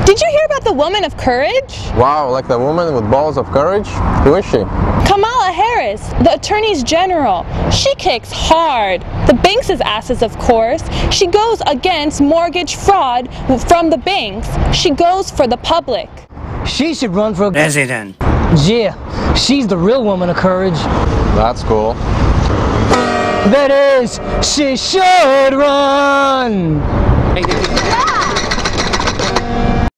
Did you hear about the woman of courage? Wow, like the woman with balls of courage? Who is she? Kamala Harris, the Attorney General. She kicks hard. The banks' asses, of course. She goes against mortgage fraud from the banks. She goes for the public. She should run for president. Yeah, she's the real woman of courage. That's cool. That is, she should run. Yeah.